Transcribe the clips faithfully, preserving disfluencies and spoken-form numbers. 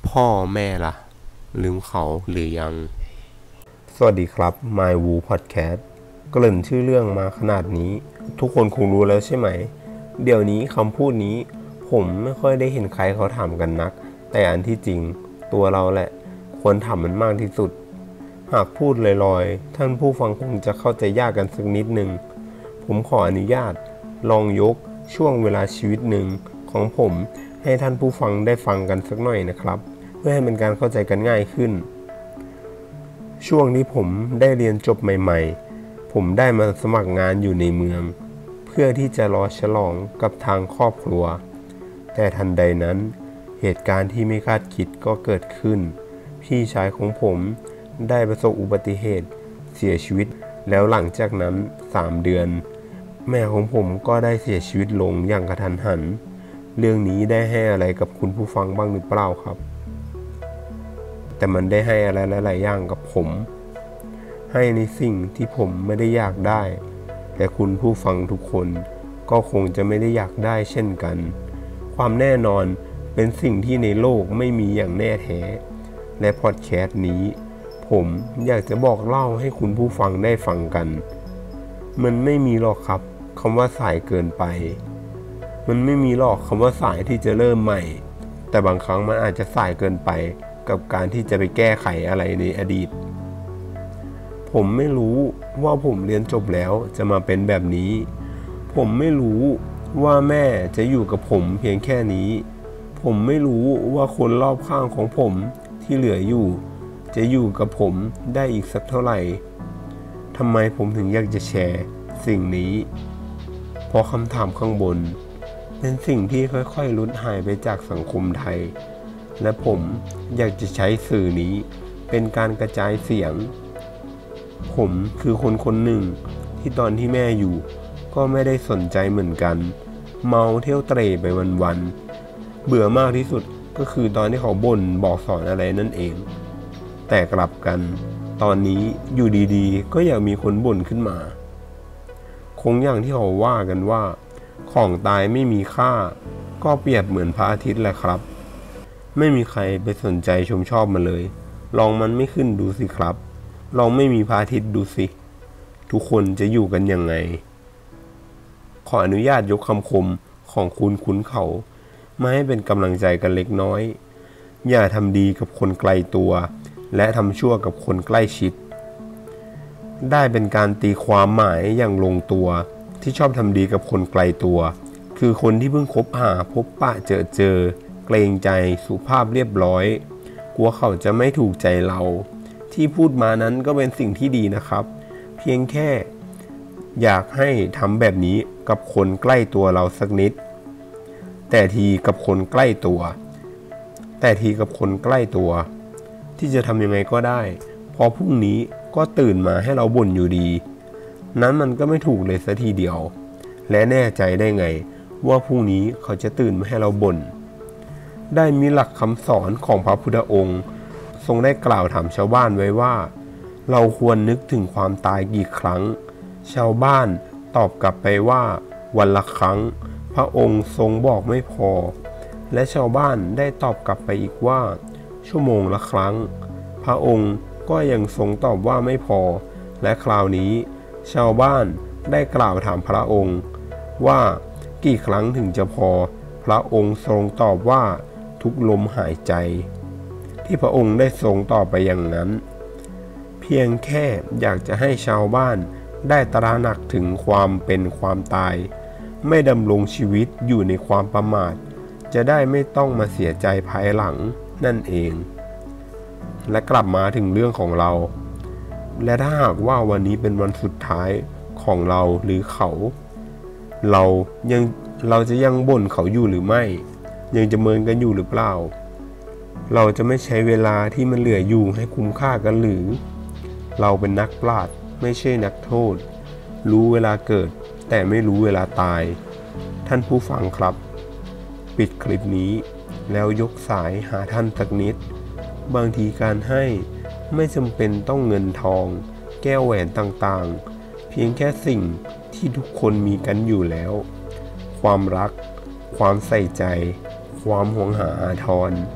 พ่อแม่ล่ะลืมเขาหรือยังสวัสดีครับ My Woo Podcast เกริ่นชื่อเรื่องมาขนาดนี้ทุกคนคงรู้แล้วใช่ไหมเดี๋ยวนี้คำพูดนี้ผมไม่ค่อยได้เห็นใครเขาถามกันนักแต่อันที่จริงตัวเราแหละควรถามมันมากที่สุดหากพูดลอยๆท่านผู้ฟังคงจะเข้าใจยากกันสักนิดหนึ่งผมขออนุญาตลองยกช่วงเวลาชีวิตหนึ่งของผมให้ท่านผู้ฟังได้ฟังกันสักหน่อยนะครับเพื่อให้เป็นการเข้าใจกันง่ายขึ้นช่วงที่ผมได้เรียนจบใหม่ๆผมได้มาสมัครงานอยู่ในเมืองเพื่อที่จะรอฉลองกับทางครอบครัวแต่ทันใดนั้นเหตุการณ์ที่ไม่คาดคิดก็เกิดขึ้นพี่ชายของผมได้ประสบอุบัติเหตุเสียชีวิตแล้วหลังจากนั้นสามเดือนแม่ของผมก็ได้เสียชีวิตลงอย่างกระทันหันเรื่องนี้ได้ให้อะไรกับคุณผู้ฟังบ้างหรือเปล่าครับแต่มันได้ให้อะไรหลายๆอย่างกับผมให้ในสิ่งที่ผมไม่ได้อยากได้แต่คุณผู้ฟังทุกคนก็คงจะไม่ได้อยากได้เช่นกันความแน่นอนเป็นสิ่งที่ในโลกไม่มีอย่างแน่แท้และพอดแคสต์นี้ผมอยากจะบอกเล่าให้คุณผู้ฟังได้ฟังกันมันไม่มีหรอกครับคำว่าสายเกินไปมันไม่มีหรอกคำว่าสายที่จะเริ่มใหม่แต่บางครั้งมันอาจจะสายเกินไปกับการที่จะไปแก้ไขอะไรในอดีตผมไม่รู้ว่าผมเรียนจบแล้วจะมาเป็นแบบนี้ผมไม่รู้ว่าแม่จะอยู่กับผมเพียงแค่นี้ผมไม่รู้ว่าคนรอบข้างของผมที่เหลืออยู่จะอยู่กับผมได้อีกสักเท่าไหร่ทำไมผมถึงอยากจะแชร์สิ่งนี้เพราะคำถามข้างบนเป็นสิ่งที่ค่อยๆลดหายไปจากสังคมไทยและผมอยากจะใช้สื่อนี้เป็นการกระจายเสียงผมคือคนคนหนึ่งที่ตอนที่แม่อยู่ก็ไม่ได้สนใจเหมือนกันเมาเที่ยวเตร่ไปวันๆเบื่อมากที่สุดก็คือตอนที่เขาบ่นบอกสอนอะไรนั่นเองแต่กลับกันตอนนี้อยู่ดีๆก็อยากมีคนบ่นขึ้นมาคงอย่างที่เขาว่ากันว่าของตายไม่มีค่าก็เปรียบเหมือนพระอาทิตย์แหละครับไม่มีใครไปสนใจชมชอบมันเลยลองมันไม่ขึ้นดูสิครับลองไม่มีพระอาทิตย์ดูสิทุกคนจะอยู่กันยังไงขออนุญาตยกคำคมของคุณคุ้นเขามาให้เป็นกำลังใจกันเล็กน้อยอย่าทำดีกับคนไกลตัวและทำชั่วกับคนใกล้ชิดได้เป็นการตีความหมายอย่างลงตัวที่ชอบทำดีกับคนไกลตัวคือคนที่เพิ่งคบหาพบปะเจอเจอเกรงใจสุภาพเรียบร้อยกลัวเขาจะไม่ถูกใจเราที่พูดมานั้นก็เป็นสิ่งที่ดีนะครับเพียงแค่อยากให้ทำแบบนี้กับคนใกล้ตัวเราสักนิดแต่ทีกับคนใกล้ตัวแต่ทีกับคนใกล้ตัวที่จะทำยังไงก็ได้พอพรุ่งนี้ก็ตื่นมาให้เราบ่นอยู่ดีนั้นมันก็ไม่ถูกเลยสักทีเดียวและแน่ใจได้ไงว่าพรุ่งนี้เขาจะตื่นมาให้เราบ่นได้มีหลักคำสอนของพระพุทธองค์ทรงได้กล่าวถามชาวบ้านไว้ว่าเราควรนึกถึงความตายกี่ครั้งชาวบ้านตอบกลับไปว่าวันละครั้งพระองค์ทรงบอกไม่พอและชาวบ้านได้ตอบกลับไปอีกว่าชั่วโมงละครั้งพระองค์ก็ยังทรงตอบว่าไม่พอและคราวนี้ชาวบ้านได้กล่าวถามพระองค์ว่ากี่ครั้งถึงจะพอพระองค์ทรงตอบว่าทุกลมหายใจที่พระองค์ได้ทรงตอบไปอย่างนั้นเพียงแค่อยากจะให้ชาวบ้านได้ตระหนักถึงความเป็นความตายไม่ดำรงชีวิตอยู่ในความประมาทจะได้ไม่ต้องมาเสียใจภายหลังนั่นเองและกลับมาถึงเรื่องของเราและถ้าหากว่าวันนี้เป็นวันสุดท้ายของเราหรือเขาเรายังเราจะยังบ่นเขาอยู่หรือไม่ยังจะเมินกันอยู่หรือเปล่าเราจะไม่ใช้เวลาที่มันเหลืออยู่ให้คุ้มค่ากันหรือเราเป็นนักปราชญ์ไม่ใช่นักโทษรู้เวลาเกิดแต่ไม่รู้เวลาตายท่านผู้ฟังครับปิดคลิปนี้แล้วยกสายหาท่านสักนิดบางทีการให้ไม่จำเป็นต้องเงินทองแก้วแหวนต่างๆเพียงแค่สิ่งที่ทุกคนมีกันอยู่แล้วความรักความใส่ใจความห่วงหาอาทร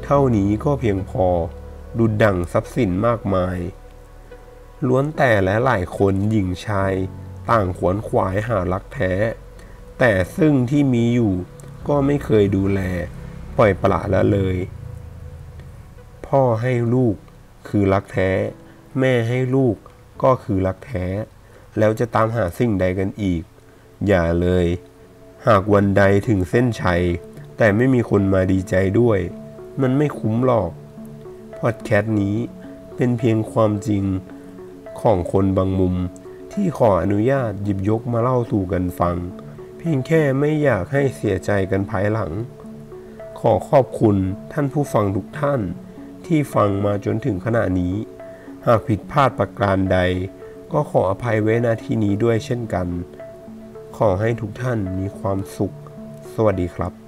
เท่านี้ก็เพียงพอดุจดั่งทรัพย์สินมากมายล้วนแต่และหลายคนหญิงชายต่างขวนขวายหารักแท้แต่ซึ่งที่มีอยู่ก็ไม่เคยดูแลปล่อยปละละเลยพ่อให้ลูกคือรักแท้แม่ให้ลูกก็คือรักแท้แล้วจะตามหาสิ่งใดกันอีกอย่าเลยหากวันใดถึงเส้นชัยแต่ไม่มีคนมาดีใจด้วยมันไม่คุ้มหรอกพอดแคสต์นี้เป็นเพียงความจริงของคนบางมุมที่ขออนุญาตหยิบยกมาเล่าสู่กันฟังเพียงแค่ไม่อยากให้เสียใจกันภายหลังขอขอบคุณท่านผู้ฟังทุกท่านที่ฟังมาจนถึงขณะนี้หากผิดพลาดประการใดก็ขออภัยไว้ณที่นี้ด้วยเช่นกันขอให้ทุกท่านมีความสุขสวัสดีครับ